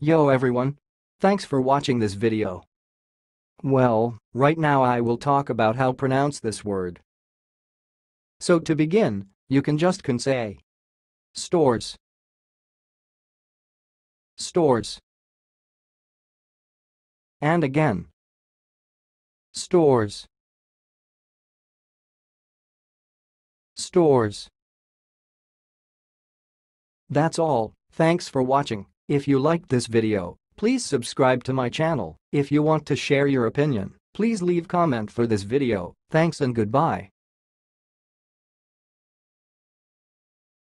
Yo everyone! Thanks for watching this video. Well, right now I will talk about how pronounce this word. So to begin, you can say stores, stores, and again stores, stores. That's all. Thanks for watching. If you liked this video, please subscribe to my channel. If you want to share your opinion, please leave comment for this video. Thanks and goodbye.